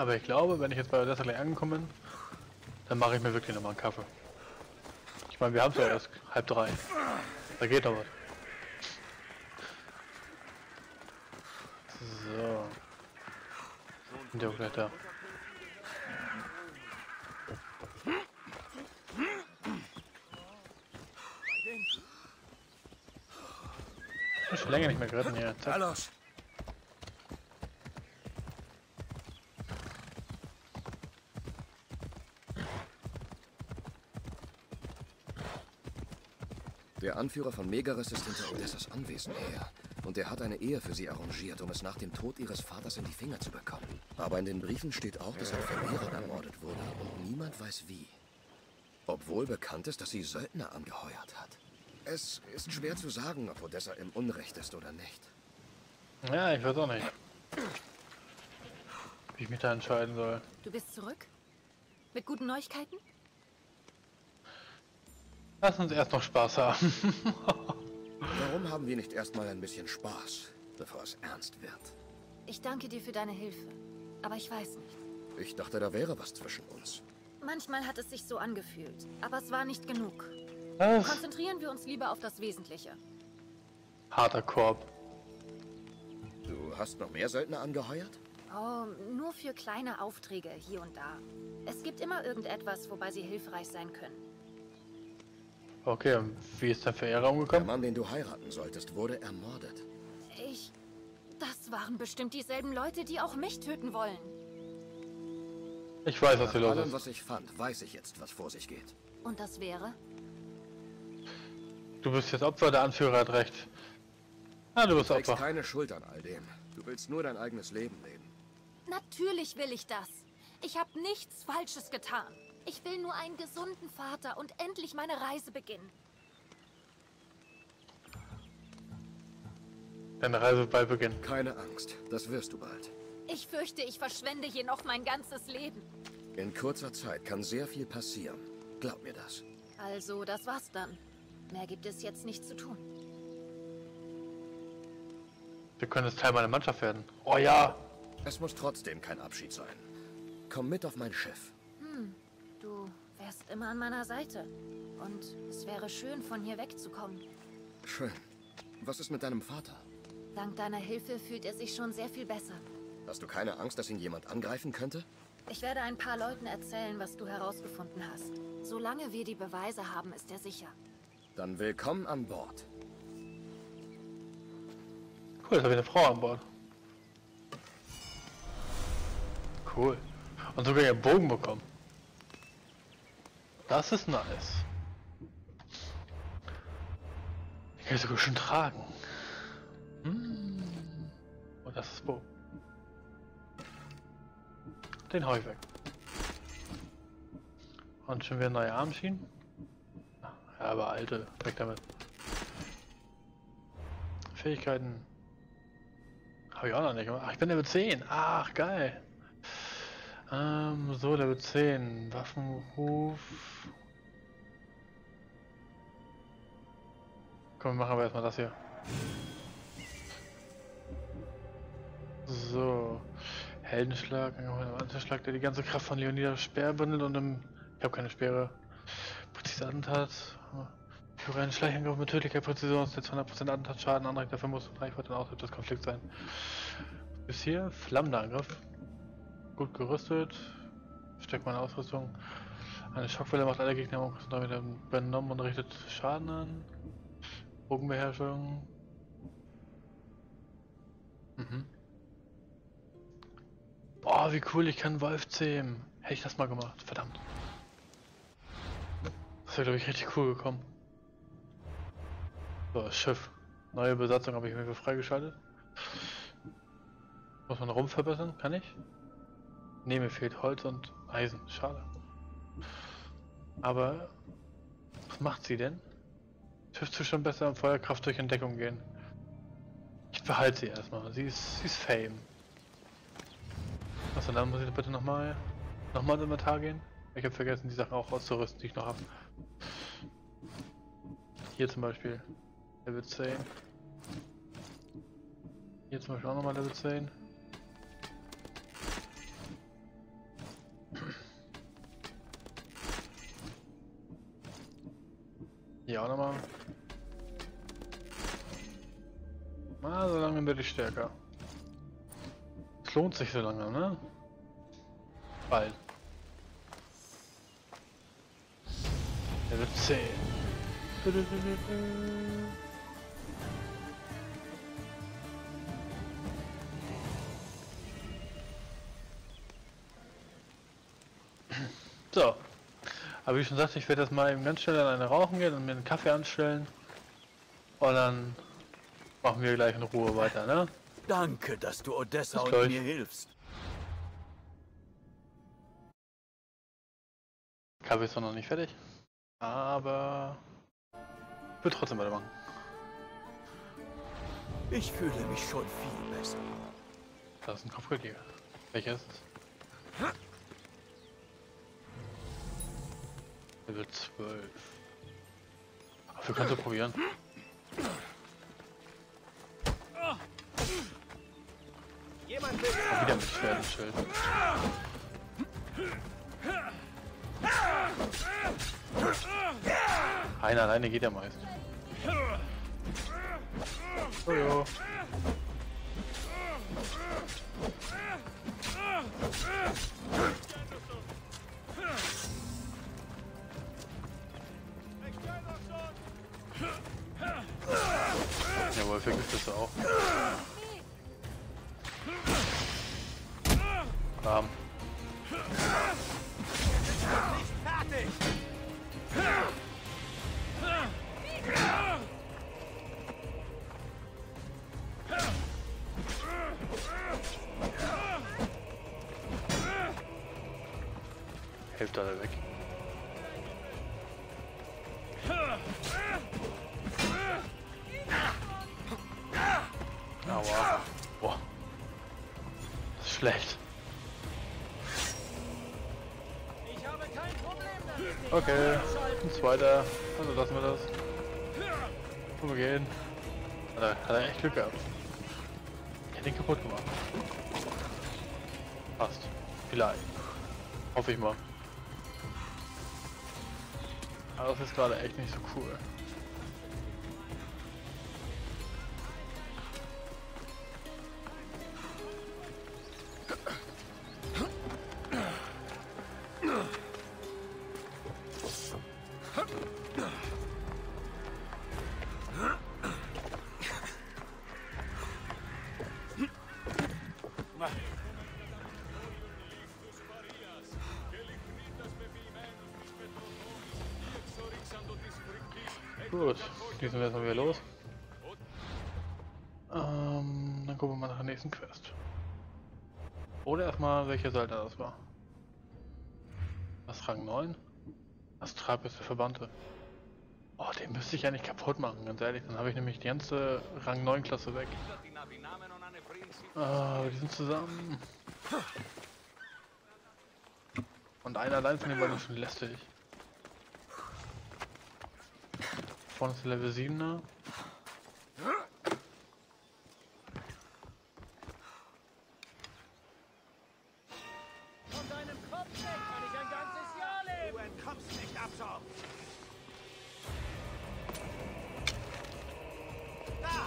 Aber ich glaube, wenn ich jetzt bei Odessa gleich angekommen bin, dann mache ich mir wirklich nochmal einen Kaffee. Ich meine, wir haben es ja erst 2:30. Da geht doch was. So. Sind ja auch gleich da. Ich bin schon länger nicht mehr geritten hier. Zack. Los! Der Anführer von Megaris ist hinter Odessas Anwesen her. Und er hat eine Ehe für sie arrangiert, um es nach dem Tod ihres Vaters in die Finger zu bekommen. Aber in den Briefen steht auch, dass ein Verehrer ermordet wurde und niemand weiß wie. Obwohl bekannt ist, dass sie Söldner angeheuert hat. Es ist schwer zu sagen, ob Odessa im Unrecht ist oder nicht. Ja, ich weiß auch nicht, wie ich mich da entscheiden soll. Du bist zurück? Mit guten Neuigkeiten? Lass uns erst noch Spaß haben. Warum haben wir nicht erstmal ein bisschen Spaß, bevor es ernst wird? Ich danke dir für deine Hilfe. Aber ich weiß nicht. Ich dachte, da wäre was zwischen uns. Manchmal hat es sich so angefühlt, aber es war nicht genug. Was? Konzentrieren wir uns lieber auf das Wesentliche. Harter Korb. Du hast noch mehr Söldner angeheuert? Oh, nur für kleine Aufträge hier und da. Es gibt immer irgendetwas, wobei sie hilfreich sein können. Okay, und wie ist der Verehrer Der umgekommen? Mann, den du heiraten solltest, wurde ermordet. Das waren bestimmt dieselben Leute, die auch mich töten wollen. Ich weiß, was Nach hier los allem, ist. was ich fand, weiß ich jetzt, was vor sich geht. Und das wäre? Du bist jetzt Opfer, der Anführer hat recht. Ah, du bist Du trägst Opfer. keine Schuld an all dem. Du willst nur dein eigenes Leben leben. Natürlich will ich das. Ich habe nichts Falsches getan. Ich will nur einen gesunden Vater und endlich meine Reise beginnen. Deine Reise wird bald beginnen. Keine Angst, das wirst du bald. Ich fürchte, ich verschwende hier noch mein ganzes Leben. In kurzer Zeit kann sehr viel passieren. Glaub mir das. Also, das war's dann. Mehr gibt es jetzt nicht zu tun. Wir können jetzt Teil meiner Mannschaft werden. Oh ja! Es muss trotzdem kein Abschied sein. Komm mit auf mein Schiff. Du wärst immer an meiner Seite. Und es wäre schön, von hier wegzukommen. Schön. Was ist mit deinem Vater? Dank deiner Hilfe fühlt er sich schon sehr viel besser. Hast du keine Angst, dass ihn jemand angreifen könnte? Ich werde ein paar Leuten erzählen, was du herausgefunden hast. Solange wir die Beweise haben, ist er sicher. Dann willkommen an Bord. Cool, jetzt habe ich eine Frau an Bord. Cool. Und sogar ihren Bogen bekommen. Das ist nice. Den kann ich sogar schon tragen. Und das ist Bogen. Den hau ich weg. Und schon wieder neue Armschienen. Ja, aber alte. Weg damit. Fähigkeiten. Habe ich auch noch nicht gemacht. Ach, ich bin Level 10. Ach, geil. So, Level 10. Waffenruf. Komm, machen wir erstmal das hier. So. Heldenschlag, Anschlag, der die ganze Kraft von Leonidas Speer bündelt und ich habe keine Speere. Präzise Attentat. Für einen Schleichangriff mit tödlicher Präzision ist jetzt 100% Attentatschaden anregt, dafür muss Reichweite und Aushalt des Konflikts sein. Bis hier, flammender Angriff. Gut gerüstet. Steckt meine Ausrüstung. Eine Schockwelle macht alle Gegner um damit benommen und richtet Schaden an. Bogenbeherrschung. Boah, wie cool, ich kann Wolf zähmen. Hätte ich das mal gemacht, verdammt. Das wäre, glaube ich, richtig cool gekommen. So, das Schiff. Neue Besatzung habe ich mir für freigeschaltet. Muss man Rumpf verbessern? Kann ich? Ne, mir fehlt Holz und Eisen. Schade. Aber was macht sie denn? Schiffszustand besser und Feuerkraft durch Entdeckung gehen. Ich behalte sie erstmal. Sie ist Fame. Achso, dann muss ich bitte nochmal ins Inventar gehen. Ich habe vergessen, die Sachen auch auszurüsten, die ich noch habe. Hier zum Beispiel Level 10. Hier zum Beispiel auch nochmal Level 10. Hier auch nochmal. Na, so lange werde ich stärker. Es lohnt sich so lange, ne? Bald. Level 10. So. Aber wie ich schon sagte, ich werde jetzt mal eben ganz schnell an eine rauchen gehen und mir einen Kaffee anstellen. Und dann machen wir gleich in Ruhe weiter, ne? Danke, dass du Odessa Bis und gleich. mir hilfst. Kaffee ist noch nicht fertig. Aber ich will trotzdem weitermachen. Ich fühle mich schon viel besser. Da ist ein Kopfgeldjäger. Welcher ist es? Level 12. Dafür kannst du probieren. Jemand will... Und wieder mit Schwert und Schild. Einer alleine geht ja meist. Oh jo. Jawohl, vergisst das auch. Bam. Fertig! Hälfte alle weg. Aua. Boah. Das ist schlecht. Ich habe kein Problem damit. Okay, ein zweiter. Also lassen wir das. Und wir gehen. Hat er echt Glück gehabt. Ich hätte ihn kaputt gemacht. Passt. Vielleicht. Hoffe ich mal. Aber das ist gerade echt nicht so cool. Gut, schließen wir erstmal wieder los. Dann gucken wir mal nach der nächsten Quest. Oder erstmal, welcher Soldat das war. Was, Rang 9? Das Trab ist der Verbannte. Oh, den müsste ich ja nicht kaputt machen, ganz ehrlich. Dann habe ich nämlich die ganze Rang 9 Klasse weg. Aber die sind zusammen. Und einer allein von denen war schon lästig. Vorne ist der Level 7er. Von deinem Kopf weg kann ich ein ganzes Jahr leben. Du entkommst nicht, Abschaum. Da!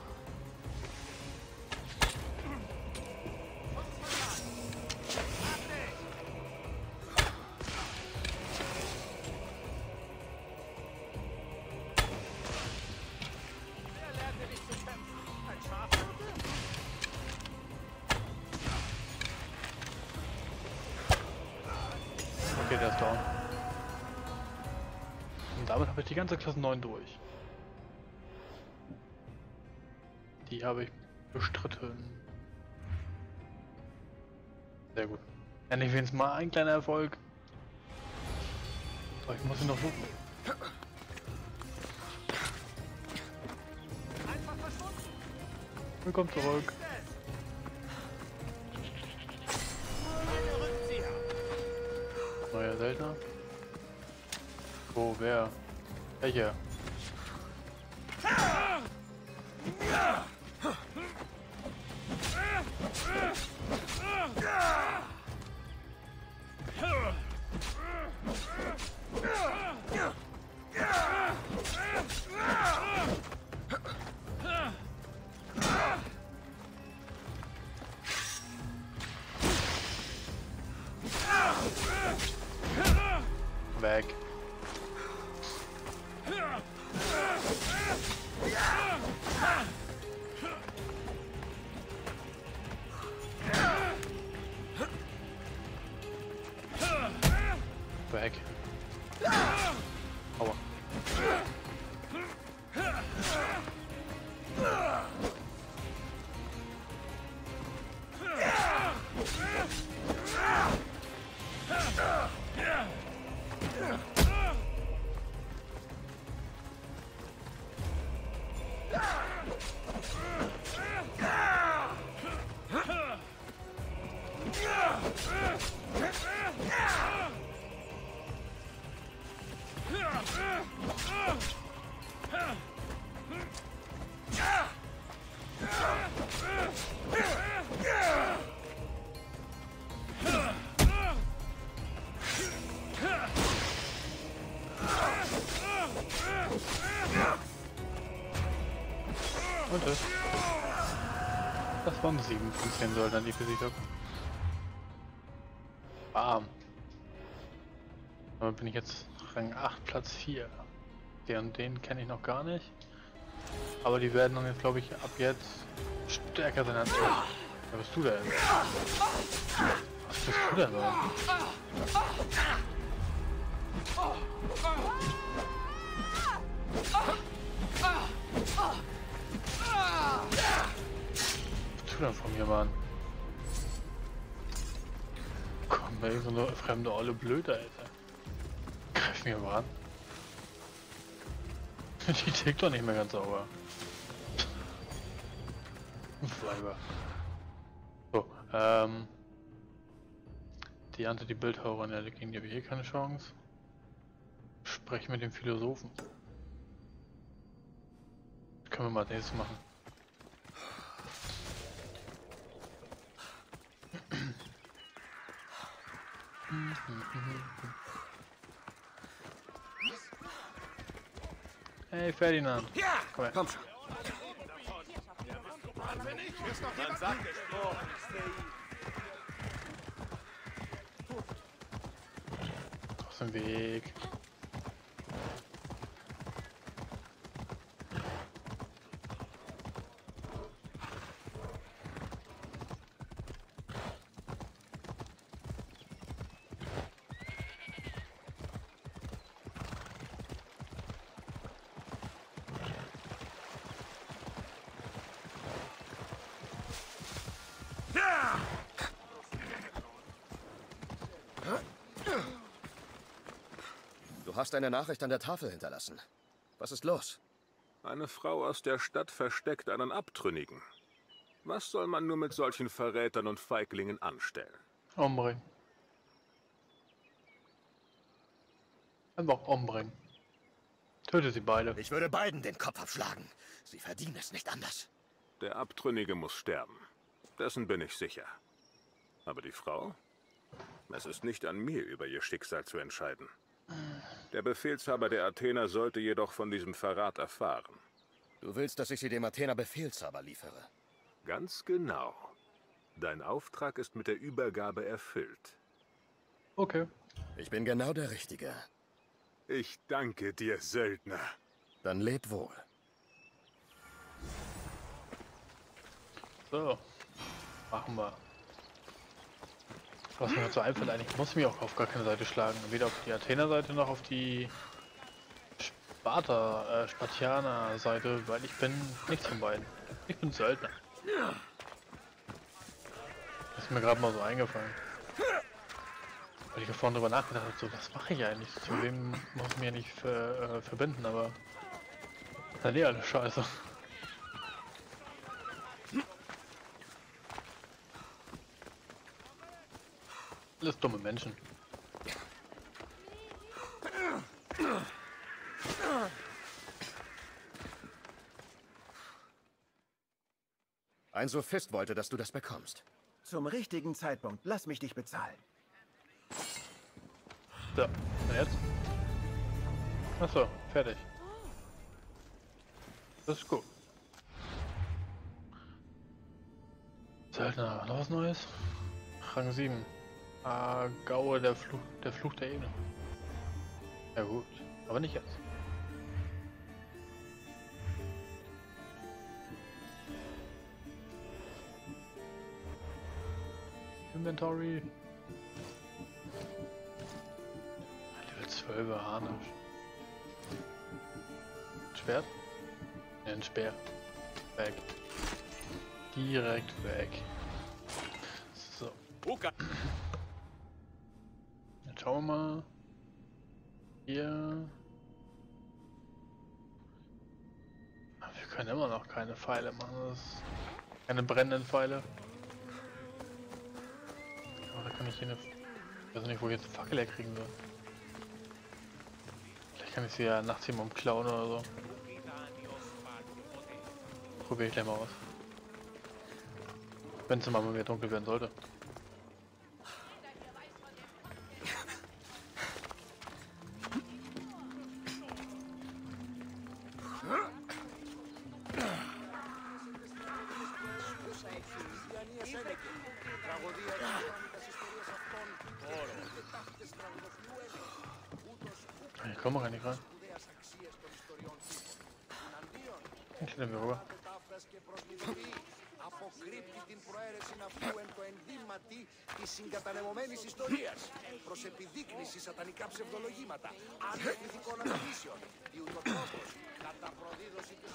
Okay, der ist down. Und damit habe ich die ganze Klasse 9 durch. Die habe ich bestritten. Sehr gut. Endlich wenigstens mal ein kleiner Erfolg. Aber ich muss ihn noch suchen. Einfach verschwunden. Willkommen zurück. Eine Rückzieher. Neuer Söldner. Wo, wer? Welcher? Und das. Das waren 7 von 10 Söldnern, die ich besiegt habe. Bam. Damit bin ich jetzt Rang 8, Platz 4. Den kenne ich noch gar nicht. Aber die werden dann jetzt, glaube ich, ab jetzt stärker sein als ich. Wer bist du denn? Was bist du denn da? Was bist du denn von mir, Mann? Komm, ey, so eine fremde olle Blöde, Alter. Greif mir mal an. Die tickt doch nicht mehr ganz sauber. Weiber. So, die Anti-Bildhauerin, ja, gegen die habe ich eh keine Chance. Sprech mit dem Philosophen. Das können wir mal als nächstes machen. Hey Ferdinand. Ja! Komm her. Komm schon. Man sagt es vor. Aus dem Weg. Du hast eine Nachricht an der Tafel hinterlassen. Was ist los? Eine Frau aus der Stadt versteckt einen Abtrünnigen. Was soll man nur mit solchen Verrätern und Feiglingen anstellen? Umbringen. Einfach umbringen. Töte sie beide. Ich würde beiden den Kopf abschlagen. Sie verdienen es nicht anders. Der Abtrünnige muss sterben. Dessen bin ich sicher. Aber die Frau? Es ist nicht an mir, über ihr Schicksal zu entscheiden. Der Befehlshaber der Athener sollte jedoch von diesem Verrat erfahren. Du willst, dass ich sie dem Athener Befehlshaber liefere? Ganz genau. Dein Auftrag ist mit der Übergabe erfüllt. Okay. Ich bin genau der Richtige. Ich danke dir, Söldner. Dann leb wohl. So. Machen wir. Was mir dazu einfällt, eigentlich muss ich mich auch auf gar keine Seite schlagen. Weder auf die Athener-Seite noch auf die Spartianer-Seite, weil ich bin nichts von beiden. Ich bin Söldner. Das ist mir gerade mal so eingefallen. Weil ich vorhin drüber nachgedacht habe, so, was mache ich eigentlich? Zu wem muss ich mich ja nicht verbinden, aber dann eh alles scheiße. Alles dumme Menschen. Ein Sophist wollte, dass du das bekommst. Zum richtigen Zeitpunkt. Lass mich dich bezahlen. So, und jetzt? Achso, fertig. Das ist gut. Söldner, noch was Neues? Rang 7. Gaue, der Fluch der Ebene. Ja gut, aber nicht jetzt. Inventory. Level 12 Harnisch. Schwert? Ja, ein Speer. Weg. Direkt weg. So. Jetzt schauen wir mal. Hier. Wir können immer noch keine Pfeile machen. Keine brennenden Pfeile. Da kann ich hier eine... Ich weiß nicht, wo ich jetzt eine Fackel herkriegen soll. Vielleicht kann ich sie ja nachts jemandem klauen oder so. Probiere ich gleich mal aus. Wenn es mal mehr dunkel werden sollte. komme gar nicht rein. Dann klettern wir rüber. Αποκρύπτει την προαίρεση αυτού εν το ενδύματι της συγκατανεμωμένης ιστορίας προς επιδείκνυση σατανικά ψευδολογήματα, αντιπληθικών αναλύσεων, διουτοτρόπος, κατά προδίδωση της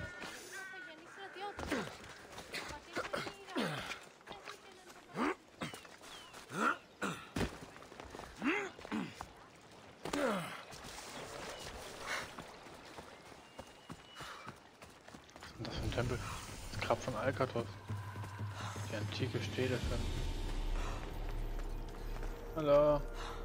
Was ist denn das für ein Tempel? Das Grab von Alcatos. Die antike Stele drin. Hallo.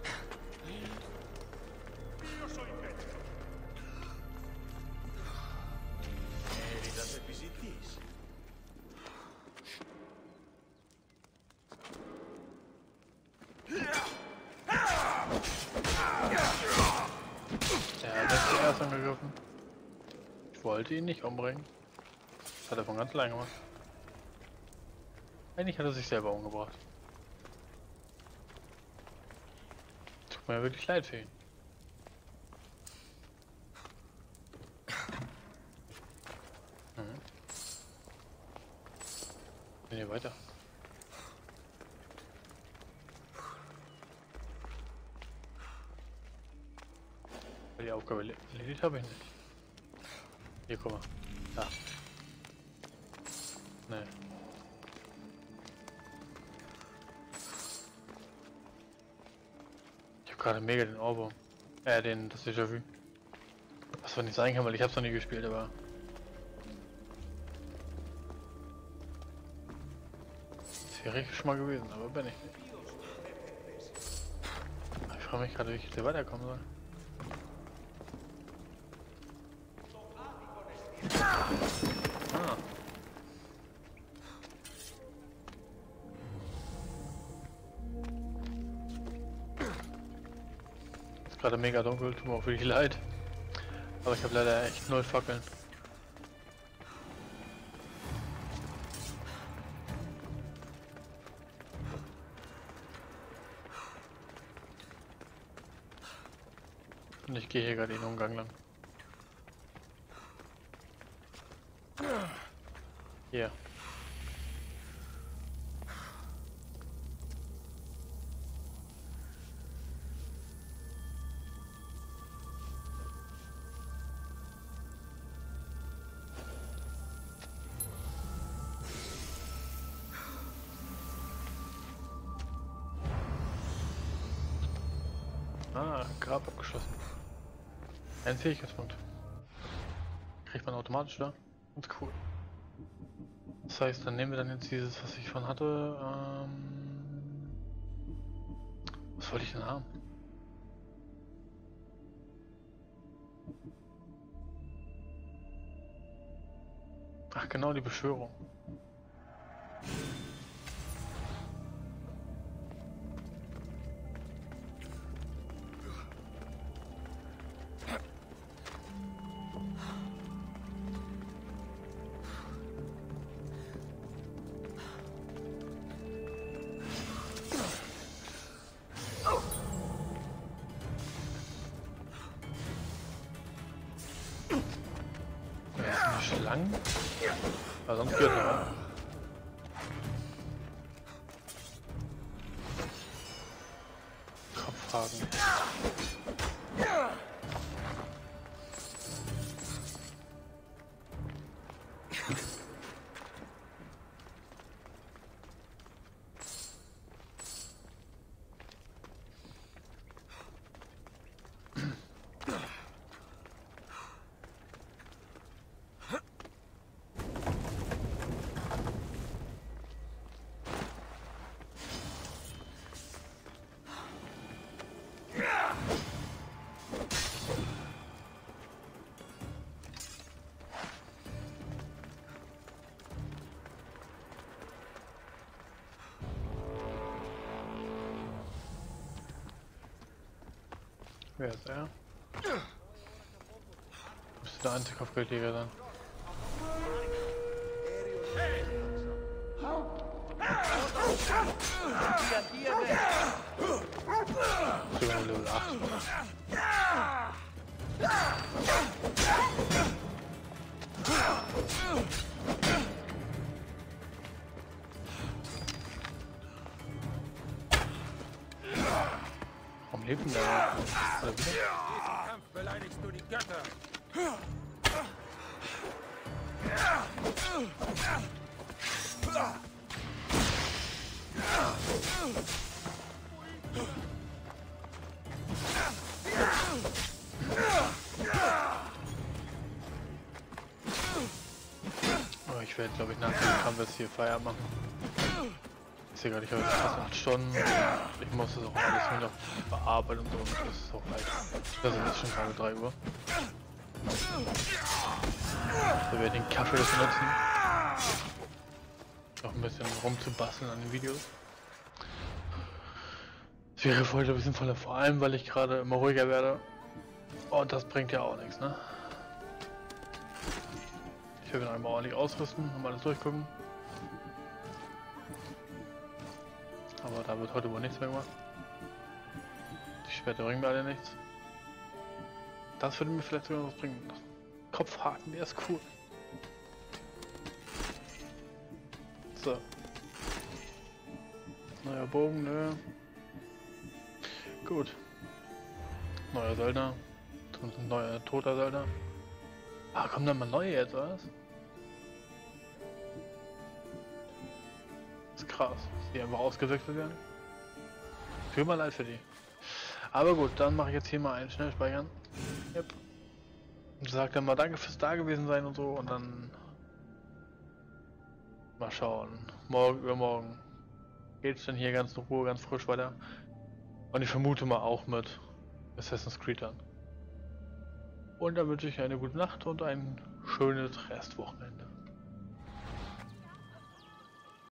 Er hat jetzt zuerst angegriffen. Ich wollte ihn nicht umbringen. Das hat er von ganz allein gemacht. Eigentlich hat er sich selber umgebracht. Tut mir ja wirklich leid für ihn. Bin hier weiter. Die Aufgabe erledigt habe ich nicht. Hier, guck mal. Da. Nee. Ich habe gerade mega den Ohrwurm. Das Déjà-vu. Was zwar nicht sein kann, weil ich hab's noch nie gespielt, aber... Das wäre ich schon mal gewesen, aber bin ich nicht. Ich frage mich gerade, wie ich jetzt hier weiterkommen soll. Ah. Ist gerade mega dunkel, tut mir auch wirklich leid. Aber ich habe leider echt 0 Fackeln. Und ich gehe hier gerade den Umgang lang. Hier. Ah, Grab abgeschlossen. Ein Fähigkeitspunkt. Kriegt man automatisch da? Ganz cool. Das heißt, dann nehmen wir dann jetzt dieses, was ich schon hatte. Was wollte ich denn haben? Ach genau, die Beschwörung. Schlangen? Aber sonst geht er. Kopfhaken. Wer ist er? Müsste der Antikopfgeldjäger sein. Sogar Level 8. Warum lebt denn der? Oder wieder? Diesen Kampf beleidigst du die Götter. Oh, ich werde, glaube ich, nach dem Kampf jetzt hier Feierabend machen. Ich sehe gerade, ich habe fast 8 Stunden. Ich muss das auch alles nur noch bearbeiten und so. Und das ist auch leicht. Das ist jetzt schon gerade 3 Uhr. So werde ich den Kaffee das nutzen. Noch ein bisschen rumzubasteln an den Videos. Es wäre voll ein bisschen voller, vor allem weil ich gerade immer ruhiger werde. Und das bringt ja auch nichts, ne? Ich will noch einmal ordentlich ausrüsten und alles durchgucken. Aber da wird heute wohl nichts mehr gemacht. Die Schwerter bringen mir alle nichts. Das würde mir vielleicht sogar was bringen. Kopfhaken, der ist cool. So. Neuer Bogen, nö. Gut. Neuer Söldner. Und ein neuer toter Söldner. Ah, kommen dann mal neue jetzt, was? Das ist krass. Die einfach ausgewechselt werden. Tut mir leid für die. Aber gut, dann mache ich jetzt hier mal einen Schnellspeichern. Yep. Und sag dann mal danke fürs Dagewesen sein und so und dann mal schauen. Morgen, übermorgen geht's dann hier ganz in Ruhe, ganz frisch weiter. Und ich vermute mal auch mit Assassin's Creed dann. Und dann wünsche ich eine gute Nacht und ein schönes Restwochenende.